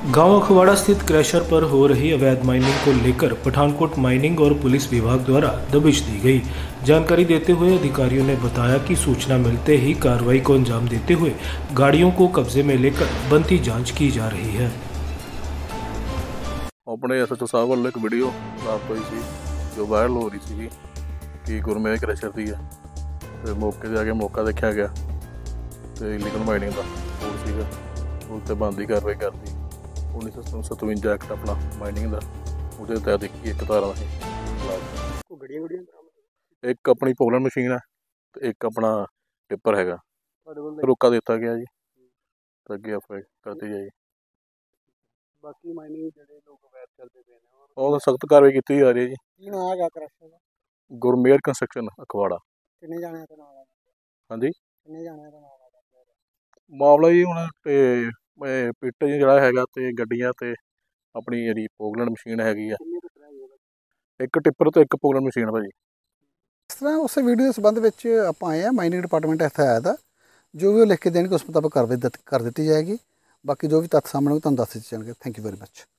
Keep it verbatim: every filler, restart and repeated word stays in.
गांव अखवाड़ा स्थित क्रैशर पर हो रही अवैध माइनिंग को लेकर पठानकोट माइनिंग और पुलिस विभाग द्वारा दबिश दी गई। जानकारी देते हुए अधिकारियों ने बताया कि सूचना मिलते ही कार्रवाई को अंजाम देते हुए गाड़ियों को कब्जे में लेकर बनती जांच की जा रही है। अपने एस एच ओ साहब वालों एक वीडियो प्राप्त हुई थी जो वायरल हो रही थी कि गुरमेज क्रैशर की है। तो मौके से आके मौका देखा गया तो इलीगल माइनिंग का कोड सीगा उस ते बनदी कार्रवाई करती उन्नीस सौ सतवंजा एक्ट अपना माइनिंग का उसके तहत एक धारा एक अपनी पोलन मशीन है तो एक अपना टिप्पर है रोका दिता गया जी तो अगे आप करते जाइए। बाकी माइनिंग ਜਿਹੜੇ ਲੋਕ ਵੈਦ ਕਰਦੇ ਪਏ ਨੇ और सख्त कार्रवाई की जा रही है जी। ਕੀ ਨਾਮ ਹੈਗਾ ਕਰੈਕਸ਼ਨ ਦਾ? गुरमेज कंस्ट्रक्शन अखवाड़ा। ਕਿੰਨੇ ਜਾਣਿਆਂ ਦੇ ਨਾਲ ਆ? हाँ जी ਕਿੰਨੇ ਜਾਣਿਆਂ ਦੇ ਨਾਲ ਆ? ਮਾਮਲਾ ਜੀ ਹੁਣ ਤੇ ਪਿੱਟ ਜਿਹੜਾ ਹੈਗਾ ਤੇ ਗੱਡੀਆਂ ਤੇ ਆਪਣੀ ਜਿਹੜੀ ਪੋਗਲੈਂਡ ਮਸ਼ੀਨ ਹੈਗੀ ਆ ਕਿੰਨੇ ਟਿੱਪਰ ਹੈਗੇ? ਇੱਕ ਟਿੱਪਰ ਤੇ ਇੱਕ ਪੋਗਲੈਂਡ ਮਸ਼ੀਨ ਭਾਜੀ। ਇਸ ਤਰ੍ਹਾਂ ਉਸ ਵੀਡੀਓ ਦੇ ਸੰਬੰਧ ਵਿੱਚ ਆਪਾਂ ਆਏ ਆ ਮਾਈਨਿੰਗ ਡਿਪਾਰਟਮੈਂਟ ਇੱਥੇ ਆਇਆ ਦਾ ਜੋ ਵੀ ਉਹ ਲਿਖ ਕੇ ਦੇਣਗੇ ਉਸ ਮੁਤਾਬਕ ਕਾਰਵਾਈ ਕਰ ਦਿੱਤੀ ਜਾਏਗੀ। ਬਾਕੀ ਜੋ ਵੀ ਤੱਥ ਸਾਹਮਣੇ ਤੁਹਾਨੂੰ ਦੱਸ ਦਿੱਤੇ ਜਾਣਗੇ। Thank you very much.